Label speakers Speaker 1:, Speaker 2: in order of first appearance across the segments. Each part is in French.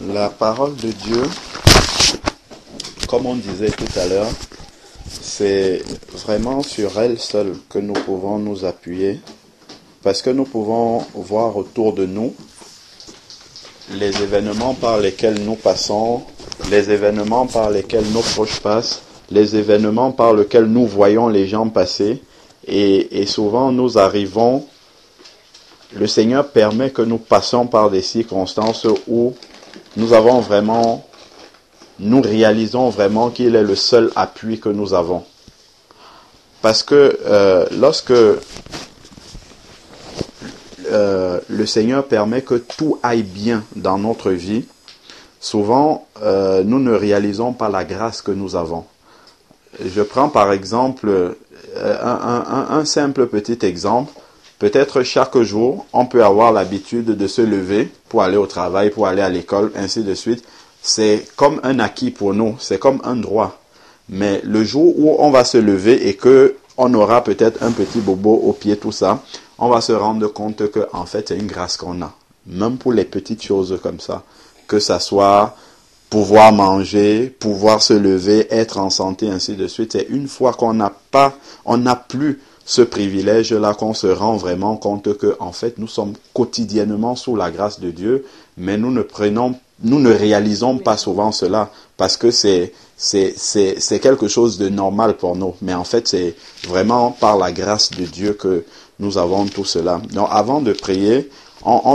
Speaker 1: La parole de Dieu, comme on disait tout à l'heure, c'est vraiment sur elle seule que nous pouvons nous appuyer, parce que nous pouvons voir autour de nous les événements par lesquels nous passons, les événements par lesquels nos proches passent, les événements par lesquels nous voyons les gens passer, et souvent nous arrivons, le Seigneur permet que nous passions par des circonstances où nous réalisons vraiment qu'il est le seul appui que nous avons. Parce que lorsque le Seigneur permet que tout aille bien dans notre vie, souvent nous ne réalisons pas la grâce que nous avons. Je prends par exemple un simple petit exemple. Peut-être chaque jour, on peut avoir l'habitude de se lever pour aller au travail, pour aller à l'école, ainsi de suite. C'est comme un acquis pour nous, c'est comme un droit. Mais le jour où on va se lever et que on aura peut-être un petit bobo au pied, tout ça, on va se rendre compte que en fait c'est une grâce qu'on a. Même pour les petites choses comme ça, que ça soit pouvoir manger, pouvoir se lever, être en santé, ainsi de suite. C'est une fois qu'on n'a plus ce privilège-là qu'on se rend vraiment compte que en fait nous sommes quotidiennement sous la grâce de Dieu, mais nous ne réalisons pas souvent cela parce que c'est quelque chose de normal pour nous. Mais en fait, c'est vraiment par la grâce de Dieu que nous avons tout cela. Donc, avant de prier, on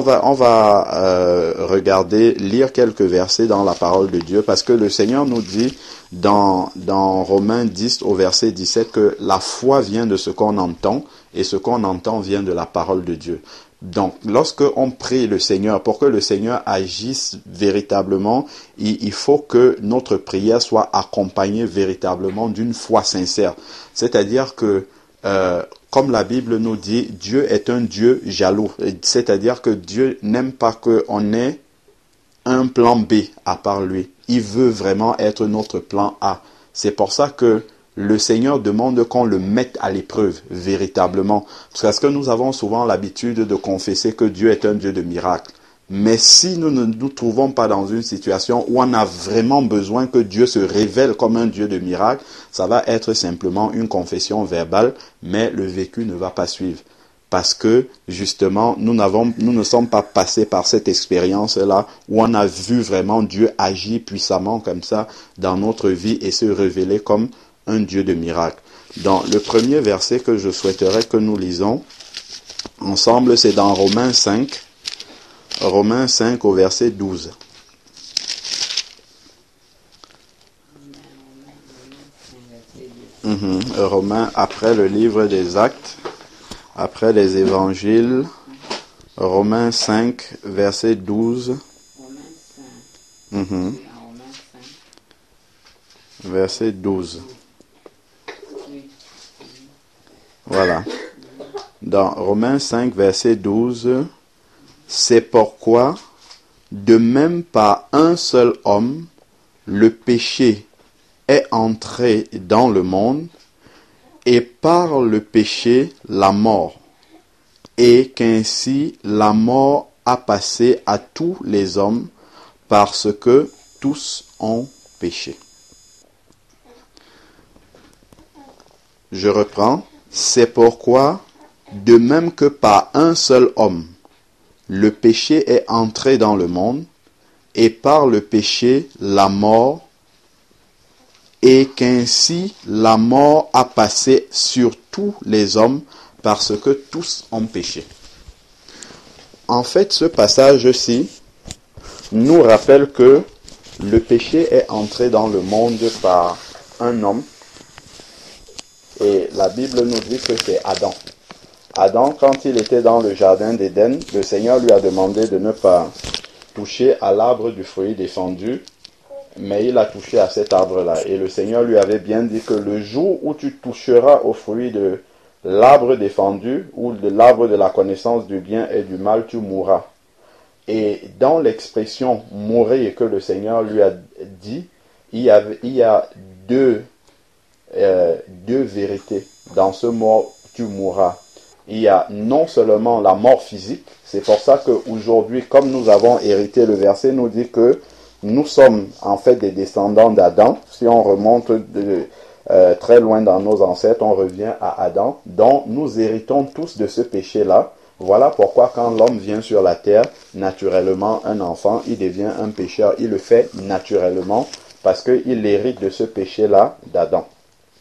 Speaker 1: va lire quelques versets dans la parole de Dieu, parce que le Seigneur nous dit dans Romains 10 au verset 17 que la foi vient de ce qu'on entend, et ce qu'on entend vient de la parole de Dieu. Donc, lorsque on prie le Seigneur, pour que le Seigneur agisse véritablement, il faut que notre prière soit accompagnée véritablement d'une foi sincère. C'est-à-dire que, comme la Bible nous dit, Dieu est un Dieu jaloux. C'est-à-dire que Dieu n'aime pas qu'on ait un plan B à part lui. Il veut vraiment être notre plan A. C'est pour ça que le Seigneur demande qu'on le mette à l'épreuve, véritablement. Parce que nous avons souvent l'habitude de confesser que Dieu est un Dieu de miracles. Mais si nous ne nous trouvons pas dans une situation où on a vraiment besoin que Dieu se révèle comme un Dieu de miracles, ça va être simplement une confession verbale, mais le vécu ne va pas suivre. Parce que, justement, nous ne sommes pas passés par cette expérience-là où on a vu vraiment Dieu agir puissamment comme ça dans notre vie et se révéler comme un Dieu de miracles. Dans le premier verset que je souhaiterais que nous lisons ensemble, c'est dans Romains 5. Romains 5 au verset 12. Romains, après le livre des Actes, après les évangiles, Romains 5, verset 12. Verset 12. Voilà. Dans Romains 5, verset 12, c'est pourquoi, de même par un seul homme, le péché est entré dans le monde, et par le péché, la mort. Et qu'ainsi la mort a passé à tous les hommes, parce que tous ont péché. Je reprends. C'est pourquoi, de même que par un seul homme, le péché est entré dans le monde, et par le péché, la mort, et qu'ainsi la mort a passé sur tous les hommes, parce que tous ont péché. En fait, ce passage-ci nous rappelle que le péché est entré dans le monde par un homme, et la Bible nous dit que c'est Adam. Adam, quand il était dans le jardin d'Éden, le Seigneur lui a demandé de ne pas toucher à l'arbre du fruit défendu, mais il a touché à cet arbre-là. Et le Seigneur lui avait bien dit que le jour où tu toucheras au fruit de l'arbre défendu, ou de l'arbre de la connaissance du bien et du mal, tu mourras. Et dans l'expression « mourir » que le Seigneur lui a dit, il y a deux vérités. Dans ce mot « tu mourras », il y a non seulement la mort physique, c'est pour ça qu'aujourd'hui, comme nous avons hérité, le verset nous dit que nous sommes en fait des descendants d'Adam. Si on remonte très loin dans nos ancêtres, on revient à Adam, dont nous héritons tous de ce péché-là. Voilà pourquoi quand l'homme vient sur la terre, naturellement, un enfant, il devient un pécheur. Il le fait naturellement parce qu'il hérite de ce péché-là d'Adam.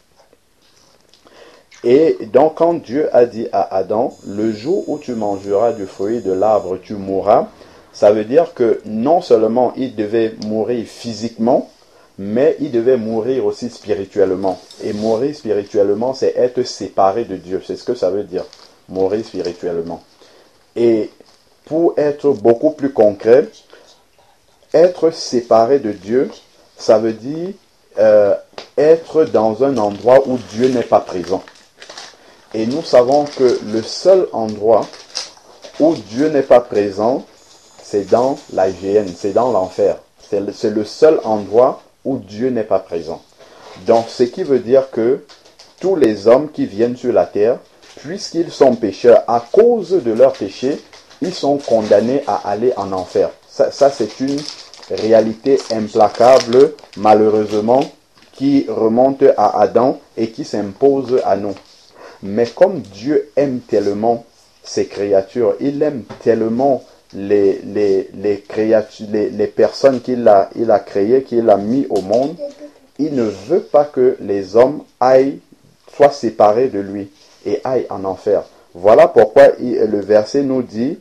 Speaker 1: Et donc quand Dieu a dit à Adam, le jour où tu mangeras du fruit de l'arbre, tu mourras, ça veut dire que non seulement il devait mourir physiquement, mais il devait mourir aussi spirituellement. Et mourir spirituellement, c'est être séparé de Dieu. C'est ce que ça veut dire, mourir spirituellement. Et pour être beaucoup plus concret, être séparé de Dieu, ça veut dire être dans un endroit où Dieu n'est pas présent. Et nous savons que le seul endroit où Dieu n'est pas présent, c'est dans la géhenne, c'est dans l'enfer. C'est le seul endroit où Dieu n'est pas présent. Donc, ce qui veut dire que tous les hommes qui viennent sur la terre, puisqu'ils sont pécheurs, à cause de leur péché, ils sont condamnés à aller en enfer. Ça c'est une réalité implacable, malheureusement, qui remonte à Adam et qui s'impose à nous. Mais comme Dieu aime tellement ses créatures, il aime tellement les créatures, les personnes qu'il a créées, qu'il a mis au monde, il ne veut pas que les hommes soient séparés de lui et aillent en enfer. Voilà pourquoi le verset nous dit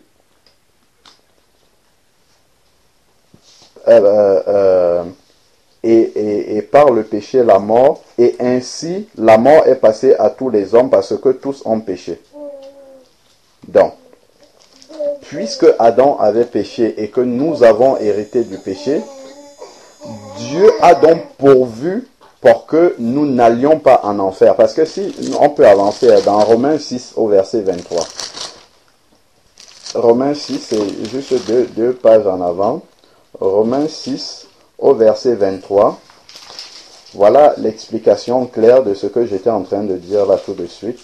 Speaker 1: et par le péché la mort, et ainsi la mort est passée à tous les hommes parce que tous ont péché. Donc, puisque Adam avait péché et que nous avons hérité du péché, Dieu a donc pourvu pour que nous n'allions pas en enfer. Parce que si on peut avancer dans Romains 6 au verset 23. Romains 6, c'est juste deux pages en avant. Romains 6 au verset 23. Voilà l'explication claire de ce que j'étais en train de dire là tout de suite.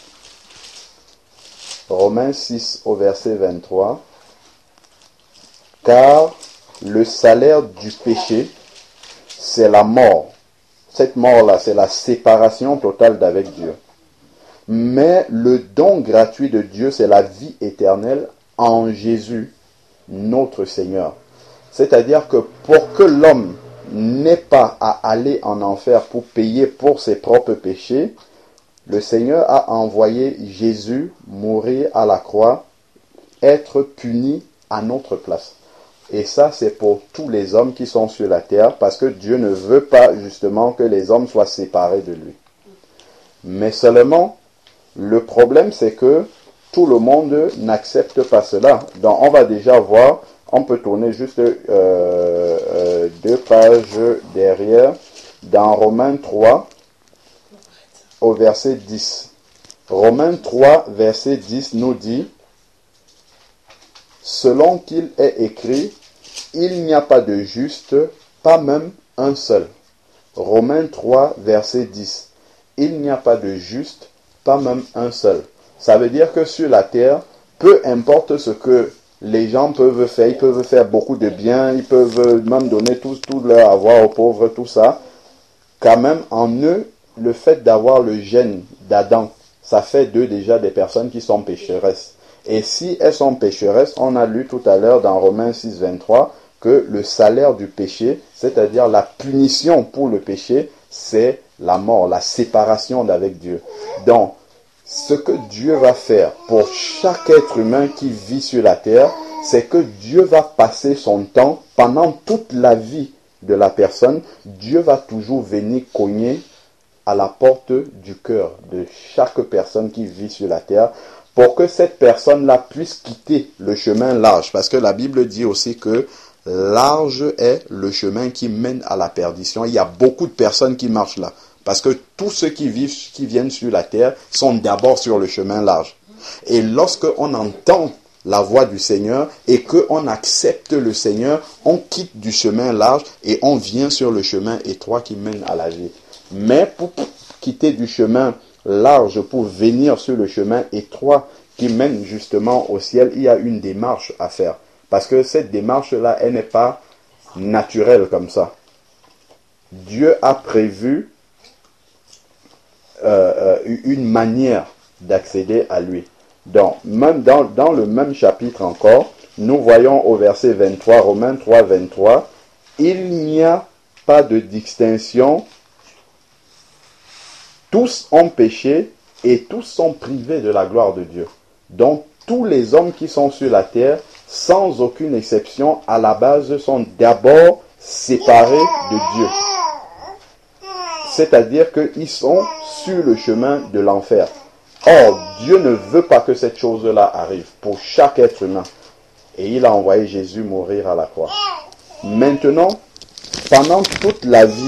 Speaker 1: Romains 6 au verset 23. Car le salaire du péché, c'est la mort. Cette mort-là, c'est la séparation totale d'avec Dieu. Mais le don gratuit de Dieu, c'est la vie éternelle en Jésus, notre Seigneur. C'est-à-dire que pour que l'homme n'ait pas à aller en enfer pour payer pour ses propres péchés, le Seigneur a envoyé Jésus mourir à la croix, être puni à notre place. Et ça, c'est pour tous les hommes qui sont sur la terre, parce que Dieu ne veut pas justement que les hommes soient séparés de lui. Mais seulement, le problème, c'est que tout le monde n'accepte pas cela. Donc, on va déjà voir, on peut tourner juste 2 pages derrière, dans Romains 3, au verset 10. Romains 3, verset 10 nous dit, « Selon qu'il est écrit, il n'y a pas de juste, pas même un seul. » Romains 3, verset 10. Il n'y a pas de juste, pas même un seul. Ça veut dire que sur la terre, peu importe ce que les gens peuvent faire, ils peuvent faire beaucoup de bien, ils peuvent même donner tout leur avoir aux pauvres, tout ça. Quand même, en eux, le fait d'avoir le gène d'Adam, ça fait d'eux déjà des personnes qui sont pécheresses. Et si elles sont pécheresses, on a lu tout à l'heure dans Romains 6, 23, que le salaire du péché, c'est-à-dire la punition pour le péché, c'est la mort, la séparation d'avec Dieu. Donc, ce que Dieu va faire pour chaque être humain qui vit sur la terre, c'est que Dieu va passer son temps, pendant toute la vie de la personne, Dieu va toujours venir cogner à la porte du cœur de chaque personne qui vit sur la terre, pour que cette personne-là puisse quitter le chemin large. Parce que la Bible dit aussi que large est le chemin qui mène à la perdition. Il y a beaucoup de personnes qui marchent là. Parce que tous ceux qui viennent sur la terre sont d'abord sur le chemin large. Et lorsque on entend la voix du Seigneur et qu'on accepte le Seigneur, on quitte du chemin large et on vient sur le chemin étroit qui mène à la vie. Mais pour quitter du chemin large, pour venir sur le chemin étroit qui mène justement au ciel, il y a une démarche à faire. Parce que cette démarche-là, elle n'est pas naturel comme ça. Dieu a prévu une manière d'accéder à lui. Donc, même dans le même chapitre encore, nous voyons au verset 23, Romains 3, 23, il n'y a pas de distinction, tous ont péché et tous sont privés de la gloire de Dieu. Donc, tous les hommes qui sont sur la terre, sans aucune exception, à la base, sont d'abord séparés de Dieu. C'est-à-dire qu'ils sont sur le chemin de l'enfer. Or, Dieu ne veut pas que cette chose-là arrive pour chaque être humain. Et il a envoyé Jésus mourir à la croix. Maintenant, pendant toute la vie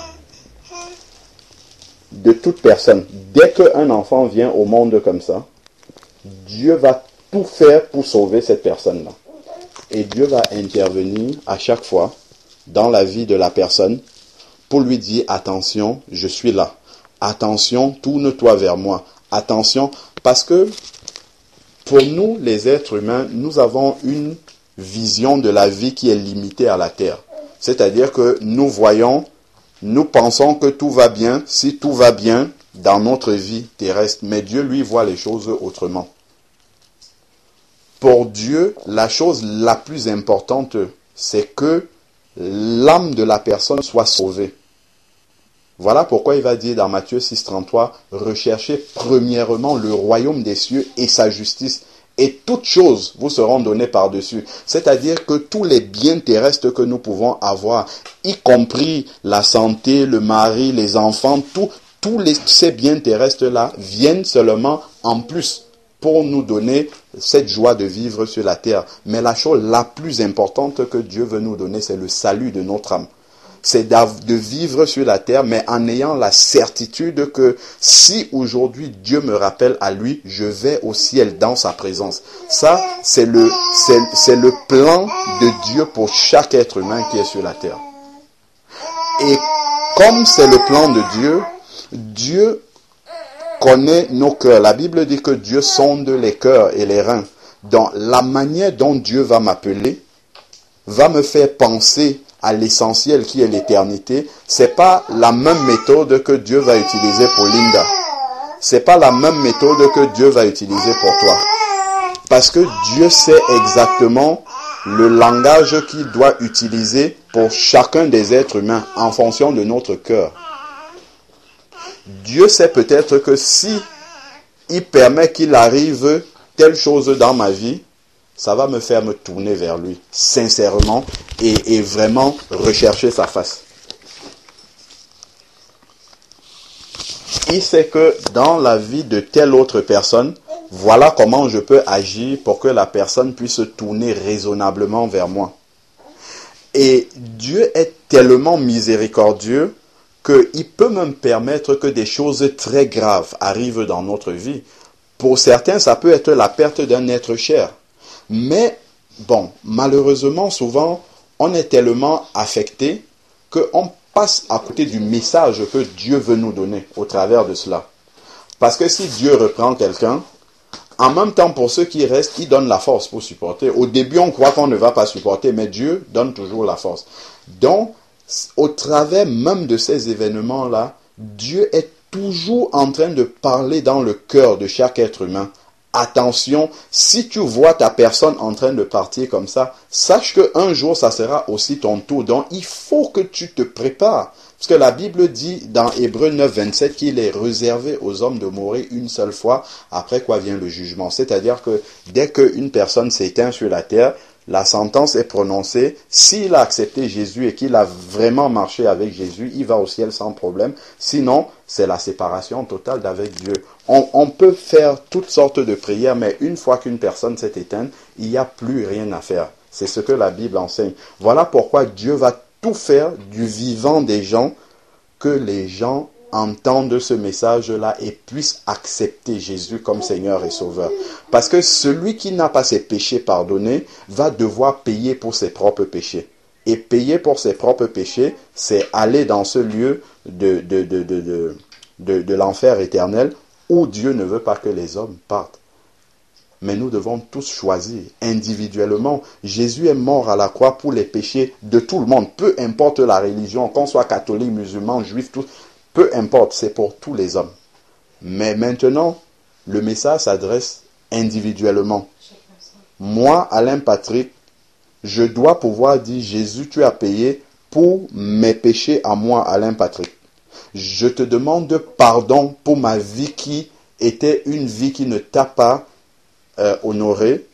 Speaker 1: de toute personne, dès qu'un enfant vient au monde comme ça, Dieu va tout faire pour sauver cette personne-là. Et Dieu va intervenir à chaque fois dans la vie de la personne pour lui dire, attention, je suis là. Attention, tourne-toi vers moi. Attention, parce que pour nous, les êtres humains, nous avons une vision de la vie qui est limitée à la terre. C'est-à-dire que nous pensons que tout va bien, si tout va bien dans notre vie terrestre. Mais Dieu, lui, voit les choses autrement. Pour Dieu, la chose la plus importante, c'est que l'âme de la personne soit sauvée. Voilà pourquoi il va dire dans Matthieu 6, 33, « Recherchez premièrement le royaume des cieux et sa justice, et toutes choses vous seront données par-dessus. » C'est-à-dire que tous les biens terrestres que nous pouvons avoir, y compris la santé, le mari, les enfants, tous ces biens terrestres-là viennent seulement en plus pour nous donner cette joie de vivre sur la terre. Mais la chose la plus importante que Dieu veut nous donner, c'est le salut de notre âme. C'est de vivre sur la terre, mais en ayant la certitude que si aujourd'hui Dieu me rappelle à lui, je vais au ciel dans sa présence. Ça, c'est le plan de Dieu pour chaque être humain qui est sur la terre. Et comme c'est le plan de Dieu, Dieu connaît nos cœurs. La Bible dit que Dieu sonde les cœurs et les reins. Donc, la manière dont Dieu va m'appeler va me faire penser à l'essentiel qui est l'éternité. C'est pas la même méthode que Dieu va utiliser pour Linda. C'est pas la même méthode que Dieu va utiliser pour toi. Parce que Dieu sait exactement le langage qu'il doit utiliser pour chacun des êtres humains en fonction de notre cœur. Dieu sait peut-être que si il permet qu'il arrive telle chose dans ma vie, ça va me faire me tourner vers lui, sincèrement, et vraiment rechercher sa face. Il sait que dans la vie de telle autre personne, voilà comment je peux agir pour que la personne puisse se tourner raisonnablement vers moi. Et Dieu est tellement miséricordieux qu'il peut même permettre que des choses très graves arrivent dans notre vie. Pour certains, ça peut être la perte d'un être cher. Mais, bon, malheureusement, souvent, on est tellement affecté qu'on passe à côté du message que Dieu veut nous donner au travers de cela. Parce que si Dieu reprend quelqu'un, en même temps, pour ceux qui restent, il donne la force pour supporter. Au début, on croit qu'on ne va pas supporter, mais Dieu donne toujours la force. Donc, au travers même de ces événements-là, Dieu est toujours en train de parler dans le cœur de chaque être humain. Attention, si tu vois ta personne en train de partir comme ça, sache qu'un jour, ça sera aussi ton tour. Donc, il faut que tu te prépares. Parce que la Bible dit dans Hébreux 9, 27 qu'il est réservé aux hommes de mourir une seule fois, après quoi vient le jugement. C'est-à-dire que dès qu'une personne s'éteint sur la terre, la sentence est prononcée. S'il a accepté Jésus et qu'il a vraiment marché avec Jésus, il va au ciel sans problème. Sinon, c'est la séparation totale d'avec Dieu. On peut faire toutes sortes de prières, mais une fois qu'une personne s'est éteinte, il n'y a plus rien à faire. C'est ce que la Bible enseigne. Voilà pourquoi Dieu va tout faire du vivant des gens, que les gens entendent ce message-là et puissent accepter Jésus comme Seigneur et Sauveur. Parce que celui qui n'a pas ses péchés pardonnés va devoir payer pour ses propres péchés. Et payer pour ses propres péchés, c'est aller dans ce lieu de l'enfer éternel où Dieu ne veut pas que les hommes partent. Mais nous devons tous choisir individuellement. Jésus est mort à la croix pour les péchés de tout le monde. Peu importe la religion, qu'on soit catholique, musulman, juif, tout, peu importe, c'est pour tous les hommes. Mais maintenant, le message s'adresse individuellement. Moi, Alain Patrick, je dois pouvoir dire, Jésus, tu as payé pour mes péchés à moi, Alain Patrick. Je te demande pardon pour ma vie qui était une vie qui ne t'a pas honoré.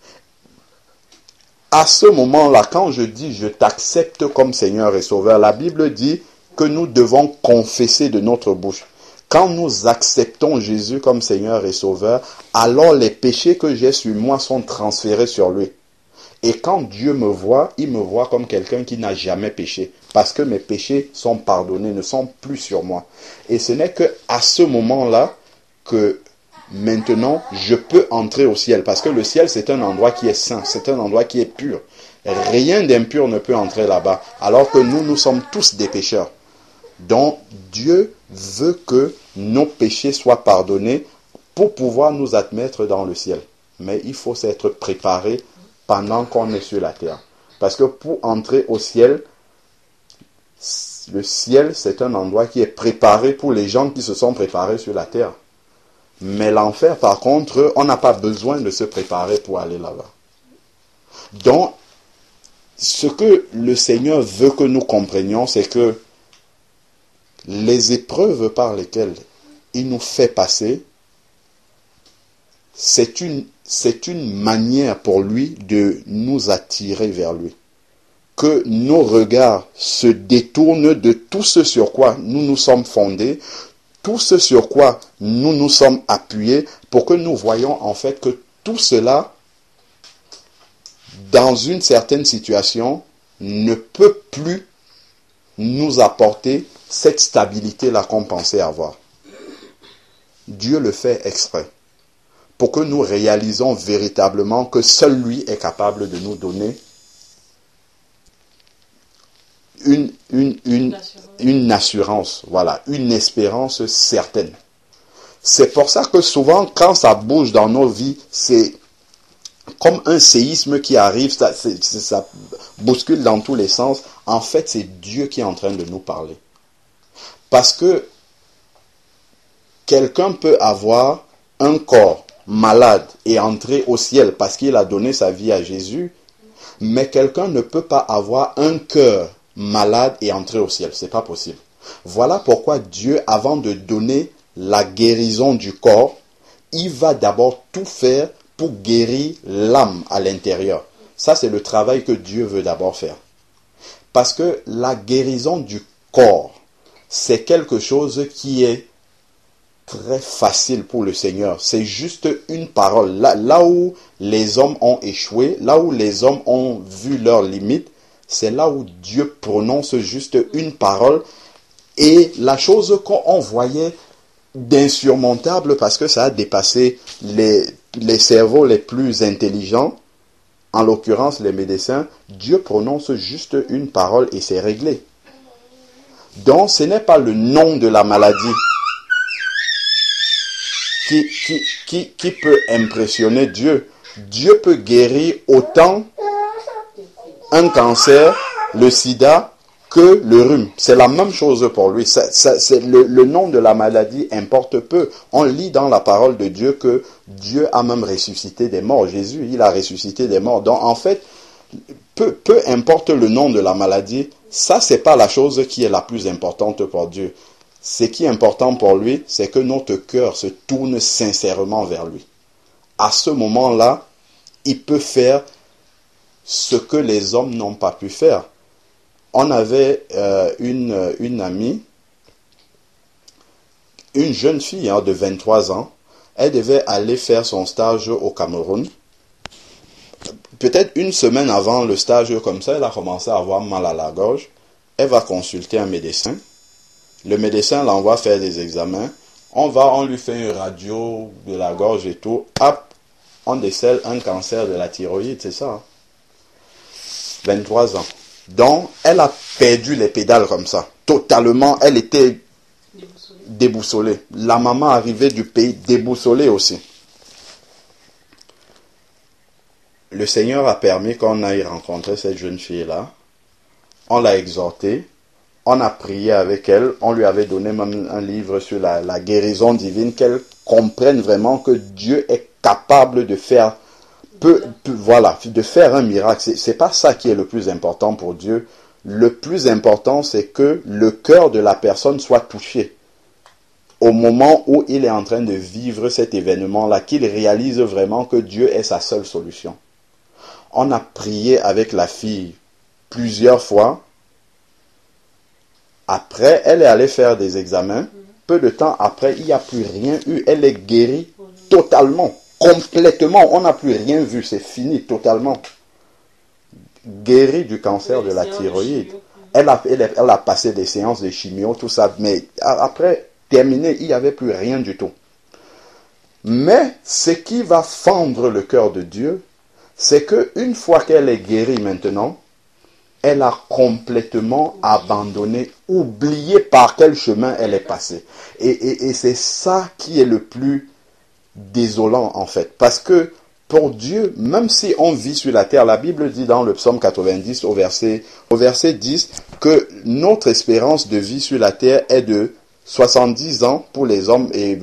Speaker 1: À ce moment-là, quand je dis je t'accepte comme Seigneur et Sauveur, la Bible dit que nous devons confesser de notre bouche. Quand nous acceptons Jésus comme Seigneur et Sauveur, alors les péchés que j'ai sur moi sont transférés sur lui. Et quand Dieu me voit, il me voit comme quelqu'un qui n'a jamais péché. Parce que mes péchés sont pardonnés, ne sont plus sur moi. Et ce n'est qu'à ce moment-là que maintenant je peux entrer au ciel. Parce que le ciel, c'est un endroit qui est saint, c'est un endroit qui est pur. Rien d'impur ne peut entrer là-bas. Alors que nous sommes tous des pécheurs. Donc Dieu veut que nos péchés soient pardonnés pour pouvoir nous admettre dans le ciel. Mais il faut s'être préparé pendant qu'on est sur la terre. Parce que pour entrer au ciel, le ciel, c'est un endroit qui est préparé pour les gens qui se sont préparés sur la terre. Mais l'enfer, par contre, on n'a pas besoin de se préparer pour aller là-bas. Donc, ce que le Seigneur veut que nous comprenions, c'est que les épreuves par lesquelles il nous fait passer, c'est une manière pour lui de nous attirer vers lui. Que nos regards se détournent de tout ce sur quoi nous nous sommes fondés, tout ce sur quoi nous nous sommes appuyés, pour que nous voyions en fait que tout cela, dans une certaine situation, ne peut plus nous apporter cette stabilité-là qu'on pensait avoir. Dieu le fait exprès, pour que nous réalisons véritablement que seul lui est capable de nous donner une assurance, voilà, une espérance certaine. C'est pour ça que souvent, quand ça bouge dans nos vies, c'est comme un séisme qui arrive, ça bouscule dans tous les sens. En fait, c'est Dieu qui est en train de nous parler. Parce que quelqu'un peut avoir un corps malade et entrer au ciel parce qu'il a donné sa vie à Jésus, mais quelqu'un ne peut pas avoir un cœur malade et entrer au ciel. C'est pas possible. Voilà pourquoi Dieu, avant de donner la guérison du corps, il va d'abord tout faire pour guérir l'âme à l'intérieur. Ça, c'est le travail que Dieu veut d'abord faire. Parce que la guérison du corps, c'est quelque chose qui est très facile pour le Seigneur. C'est juste une parole. Là où les hommes ont échoué, là où les hommes ont vu leurs limites, c'est là où Dieu prononce juste une parole. Et la chose qu'on voyait d'insurmontable, parce que ça a dépassé les cerveaux les plus intelligents, en l'occurrence les médecins, Dieu prononce juste une parole et c'est réglé. Donc ce n'est pas le nom de la maladie qui peut impressionner Dieu. Dieu peut guérir autant un cancer, le sida, que le rhume. C'est la même chose pour lui. Le nom de la maladie importe peu. On lit dans la parole de Dieu que Dieu a même ressuscité des morts. Jésus, il a ressuscité des morts. Donc en fait, peu importe le nom de la maladie, ça c'est pas la chose qui est la plus importante pour Dieu. Ce qui est important pour lui, c'est que notre cœur se tourne sincèrement vers lui. À ce moment-là, il peut faire ce que les hommes n'ont pas pu faire. On avait une amie, une jeune fille de 23 ans. Elle devait aller faire son stage au Cameroun. Peut-être une semaine avant le stage, comme ça, elle a commencé à avoir mal à la gorge. Elle va consulter un médecin. Le médecin l'envoie faire des examens. On lui fait une radio de la gorge et tout. Hop, on décèle un cancer de la thyroïde, c'est ça. 23 ans. Donc, elle a perdu les pédales comme ça. Totalement, elle était déboussolée. La maman arrivait du pays déboussolée aussi. le Seigneur a permis qu'on aille rencontrer cette jeune fille-là. On l'a exhortée. On a prié avec elle. On lui avait donné même un livre sur la guérison divine, qu'elle comprenne vraiment que Dieu est capable de faire voilà, de faire un miracle. C'est pas ça qui est le plus important pour Dieu. Le plus important, c'est que le cœur de la personne soit touché au moment où il est en train de vivre cet événement-là, qu'il réalise vraiment que Dieu est sa seule solution. On a prié avec la fille plusieurs fois. Après, elle est allée faire des examens. Peu de temps après, il n'y a plus rien eu. Elle est guérie totalement, complètement. On n'a plus rien vu. C'est fini totalement. Guérie du cancer de la thyroïde. Elle a passé des séances de chimio, tout ça. Mais après, terminé, il n'y avait plus rien du tout. Mais ce qui va fendre le cœur de Dieu, c'est qu'une fois qu'elle est guérie maintenant, elle a complètement abandonné, oublié par quel chemin elle est passée. Et c'est ça qui est le plus désolant en fait. Parce que pour Dieu, même si on vit sur la terre, la Bible dit dans le psaume 90 au verset 10 que notre espérance de vie sur la terre est de 70 ans pour les hommes et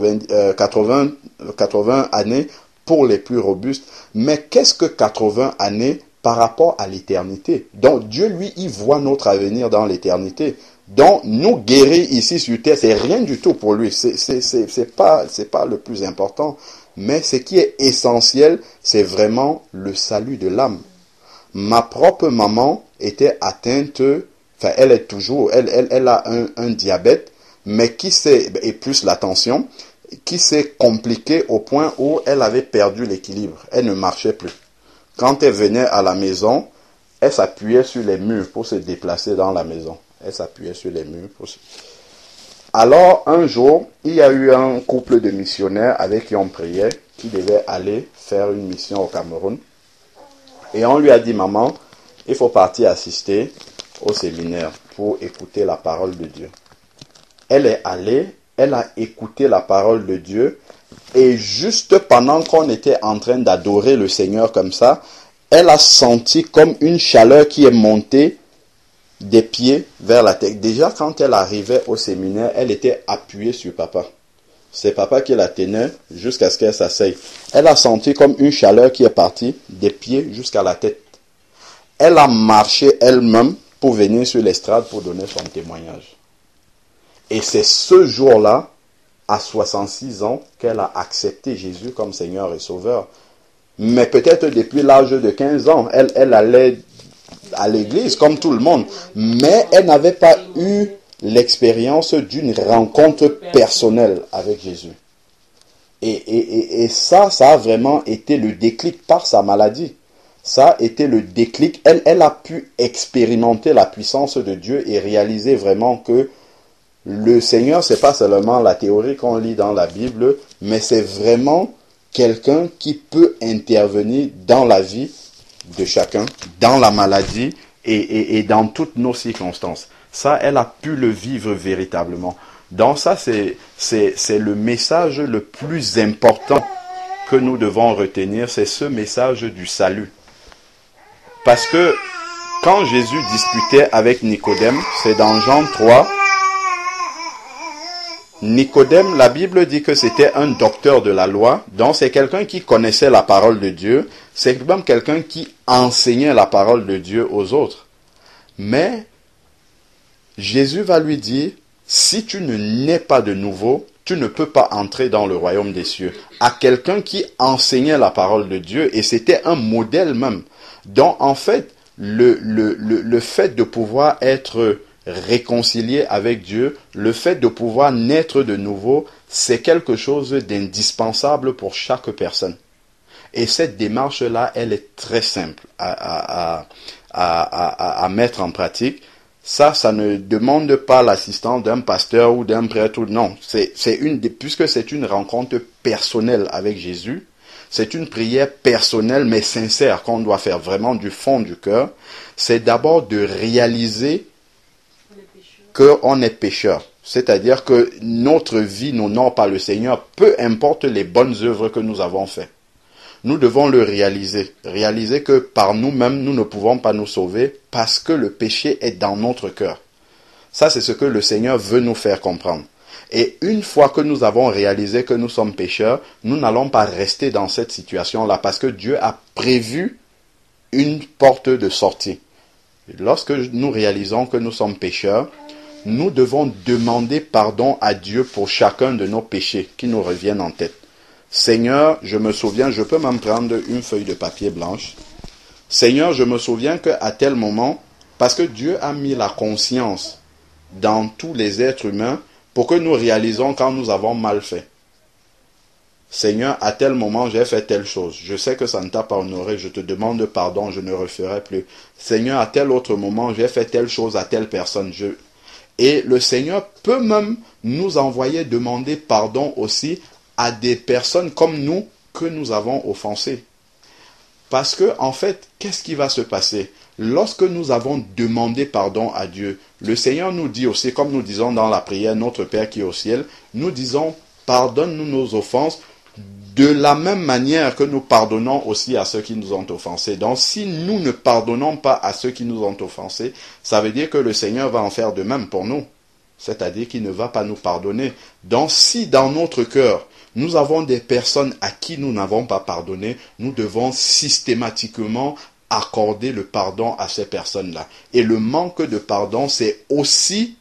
Speaker 1: 80 années pour les plus robustes. Mais qu'est-ce que 80 années par rapport à l'éternité? Donc Dieu, lui, il voit notre avenir dans l'éternité. Donc nous guérir ici sur terre, c'est rien du tout pour lui. C'est pas le plus important. Mais ce qui est essentiel, c'est vraiment le salut de l'âme. Ma propre maman était atteinte, enfin elle est toujours, elle a un diabète, mais et plus la tension, qui s'est compliqué au point où elle avait perdu l'équilibre. Elle ne marchait plus. Quand elle venait à la maison, elle s'appuyait sur les murs pour se déplacer dans la maison. Elle s'appuyait sur les murs. Alors, un jour, il y a eu un couple de missionnaires avec qui on priait, qui devaient aller faire une mission au Cameroun. Et on lui a dit, maman, il faut partir assister au séminaire pour écouter la parole de Dieu. Elle est allée, elle a écouté la parole de Dieu, et juste pendant qu'on était en train d'adorer le Seigneur comme ça, elle a senti comme une chaleur qui est montée des pieds vers la tête. Déjà, quand elle arrivait au séminaire, elle était appuyée sur papa. C'est papa qui la tenait jusqu'à ce qu'elle s'asseye. Elle a senti comme une chaleur qui est partie des pieds jusqu'à la tête. Elle a marché elle-même pour venir sur l'estrade pour donner son témoignage. Et c'est ce jour-là, à 66 ans, qu'elle a accepté Jésus comme Seigneur et Sauveur. Mais peut-être depuis l'âge de 15 ans, elle allait à l'église comme tout le monde. Mais elle n'avait pas eu l'expérience d'une rencontre personnelle avec Jésus. Et ça a vraiment été le déclic par sa maladie. Ça a été le déclic. Elle a pu expérimenter la puissance de Dieu et réaliser vraiment que le Seigneur, c'est pas seulement la théorie qu'on lit dans la Bible, mais c'est vraiment quelqu'un qui peut intervenir dans la vie de chacun, dans la maladie et dans toutes nos circonstances. Ça, elle a pu le vivre véritablement. Donc ça, c'est le message le plus important que nous devons retenir, c'est ce message du salut. Parce que quand Jésus discutait avec Nicodème, c'est dans Jean 3, Nicodème, la Bible dit que c'était un docteur de la loi, donc c'est quelqu'un qui connaissait la parole de Dieu, c'est même quelqu'un qui enseignait la parole de Dieu aux autres. Mais Jésus va lui dire, si tu ne nais pas de nouveau, tu ne peux pas entrer dans le royaume des cieux. À quelqu'un qui enseignait la parole de Dieu, et c'était un modèle même. Donc en fait, le fait de pouvoir être réconcilié avec Dieu, le fait de pouvoir naître de nouveau, c'est quelque chose d'indispensable pour chaque personne. Et cette démarche-là, elle est très simple à mettre en pratique. Ça ne demande pas l'assistance d'un pasteur ou d'un prêtre. Non, puisque c'est une rencontre personnelle avec Jésus, c'est une prière personnelle mais sincère qu'on doit faire vraiment du fond du cœur. C'est d'abord de réaliser qu'on est pécheur. C'est-à-dire que notre vie n'honore pas le Seigneur, peu importe les bonnes œuvres que nous avons faites. Nous devons le réaliser. Réaliser que par nous-mêmes, nous ne pouvons pas nous sauver parce que le péché est dans notre cœur. Ça, c'est ce que le Seigneur veut nous faire comprendre. Et une fois que nous avons réalisé que nous sommes pécheurs, nous n'allons pas rester dans cette situation-là parce que Dieu a prévu une porte de sortie. Lorsque nous réalisons que nous sommes pécheurs, nous devons demander pardon à Dieu pour chacun de nos péchés qui nous reviennent en tête. Seigneur, je me souviens, je peux même prendre une feuille de papier blanche. Seigneur, je me souviens qu'à tel moment, parce que Dieu a mis la conscience dans tous les êtres humains pour que nous réalisons quand nous avons mal fait. Seigneur, à tel moment, j'ai fait telle chose. Je sais que ça ne t'a pas honoré. Je te demande pardon, je ne referai plus. Seigneur, à tel autre moment, j'ai fait telle chose à telle personne. Et le Seigneur peut même nous envoyer demander pardon aussi à des personnes comme nous que nous avons offensées. Parce que, en fait, qu'est-ce qui va se passer? Lorsque nous avons demandé pardon à Dieu, le Seigneur nous dit aussi, comme nous disons dans la prière, notre Père qui est au ciel, nous disons, pardonne-nous nos offenses, de la même manière que nous pardonnons aussi à ceux qui nous ont offensés. Donc, si nous ne pardonnons pas à ceux qui nous ont offensés, ça veut dire que le Seigneur va en faire de même pour nous. C'est-à-dire qu'il ne va pas nous pardonner. Donc, si dans notre cœur, nous avons des personnes à qui nous n'avons pas pardonné, nous devons systématiquement accorder le pardon à ces personnes-là. Et le manque de pardon, c'est aussi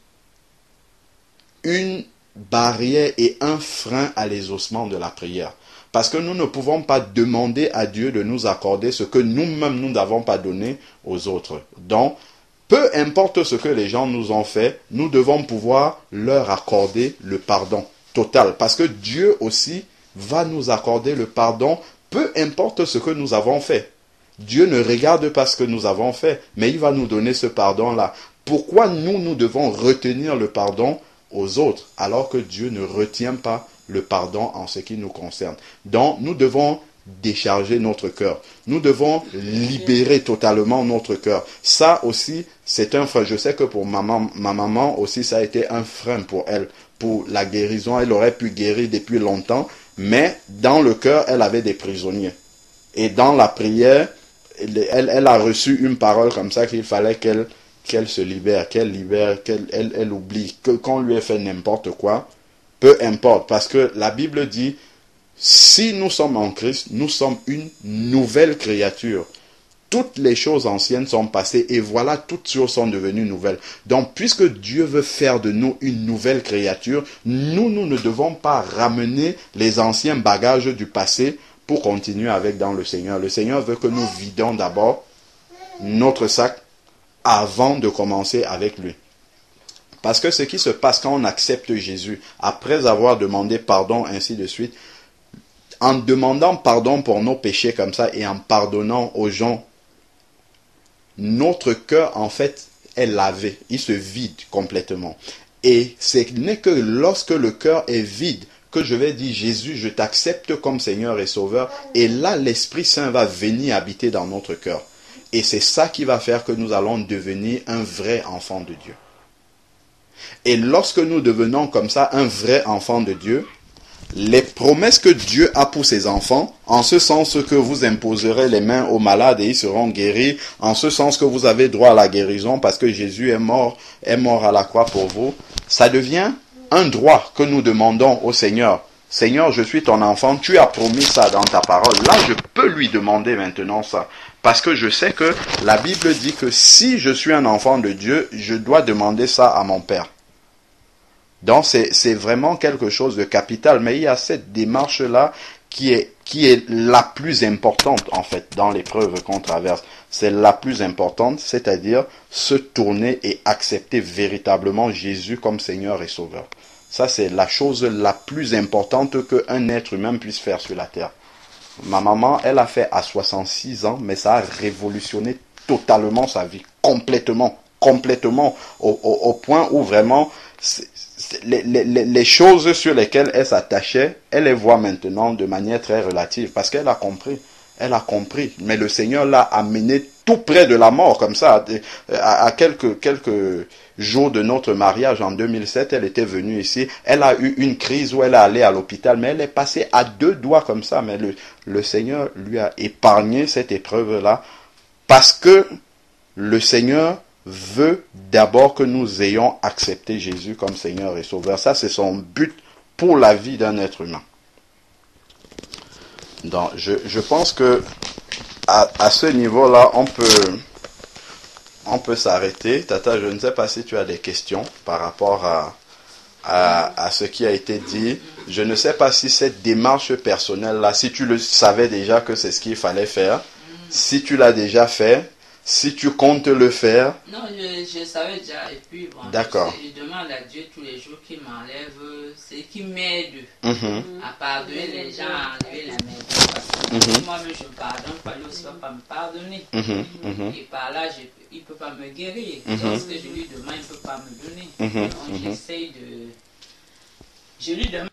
Speaker 1: une barrière et un frein à l'exaucement de la prière. Parce que nous ne pouvons pas demander à Dieu de nous accorder ce que nous-mêmes nous n'avons pas donné aux autres. Donc, peu importe ce que les gens nous ont fait, nous devons pouvoir leur accorder le pardon total. Parce que Dieu aussi va nous accorder le pardon, peu importe ce que nous avons fait. Dieu ne regarde pas ce que nous avons fait, mais il va nous donner ce pardon-là. Pourquoi nous devons retenir le pardon aux autres, alors que Dieu ne retient pas le pardon en ce qui nous concerne? Donc, nous devons décharger notre cœur. Nous devons libérer totalement notre cœur. Ça aussi, c'est un frein. Je sais que pour ma maman aussi, ça a été un frein pour elle. Pour la guérison, elle aurait pu guérir depuis longtemps, mais dans le cœur, elle avait des prisonniers. Et dans la prière, elle a reçu une parole comme ça qu'il fallait qu'elle se libère, qu'elle oublie, qu'on lui ait fait n'importe quoi, peu importe, parce que la Bible dit, si nous sommes en Christ, nous sommes une nouvelle créature. Toutes les choses anciennes sont passées et voilà, toutes choses sont devenues nouvelles. Donc, puisque Dieu veut faire de nous une nouvelle créature, nous ne devons pas ramener les anciens bagages du passé pour continuer avec dans le Seigneur. Le Seigneur veut que nous vidons d'abord notre sac avant de commencer avec lui. Parce que ce qui se passe quand on accepte Jésus, après avoir demandé pardon, ainsi de suite, en demandant pardon pour nos péchés comme ça et en pardonnant aux gens, notre cœur, en fait, est lavé. Il se vide complètement. Et ce n'est que lorsque le cœur est vide que je vais dire, Jésus, je t'accepte comme Seigneur et Sauveur. Et là, l'Esprit Saint va venir habiter dans notre cœur. Et c'est ça qui va faire que nous allons devenir un vrai enfant de Dieu. Et lorsque nous devenons comme ça un vrai enfant de Dieu, les promesses que Dieu a pour ses enfants, en ce sens que vous imposerez les mains aux malades et ils seront guéris, en ce sens que vous avez droit à la guérison parce que Jésus est mort à la croix pour vous, ça devient un droit que nous demandons au Seigneur. Seigneur, je suis ton enfant, tu as promis ça dans ta parole. Là, je peux lui demander maintenant ça. Parce que je sais que la Bible dit que si je suis un enfant de Dieu, je dois demander ça à mon Père. Donc c'est vraiment quelque chose de capital, mais il y a cette démarche-là qui est la plus importante en fait dans l'épreuve qu'on traverse. C'est la plus importante, c'est-à-dire se tourner et accepter véritablement Jésus comme Seigneur et Sauveur. Ça c'est la chose la plus importante qu'un être humain puisse faire sur la terre. Ma maman, elle a fait à 66 ans, mais ça a révolutionné totalement sa vie, complètement, au point où vraiment les choses sur lesquelles elle s'attachait, elle les voit maintenant de manière très relative, parce qu'elle a compris, mais le Seigneur l'a amené tout près de la mort, comme ça, à quelques jours de notre mariage en 2007, elle était venue ici, elle a eu une crise où elle est allée à l'hôpital, mais elle est passée à 2 doigts comme ça, mais le Seigneur lui a épargné cette épreuve-là, parce que le Seigneur veut d'abord que nous ayons accepté Jésus comme Seigneur et Sauveur. Ça, c'est son but pour la vie d'un être humain. Donc, je pense que à ce niveau-là, on peut s'arrêter. Tata, je ne sais pas si tu as des questions par rapport à ce qui a été dit. Je ne sais pas si cette démarche personnelle-là, si tu le savais déjà que c'est ce qu'il fallait faire, si tu l'as déjà fait, si tu comptes le faire.
Speaker 2: Non, je savais déjà. Et puis, bon,
Speaker 1: d'accord.
Speaker 2: Je demande à Dieu tous les jours qu'il m'enlève, c'est qu'il m'aide à pardonner les gens, à enlever la main. Parce que moi-même, je ne pardonne pas, lui aussi ne va pas me pardonner. Et par là, il ne peut pas me guérir. Lorsque je lui demande, il ne peut pas me donner. Donc, j'essaye de... Je lui demande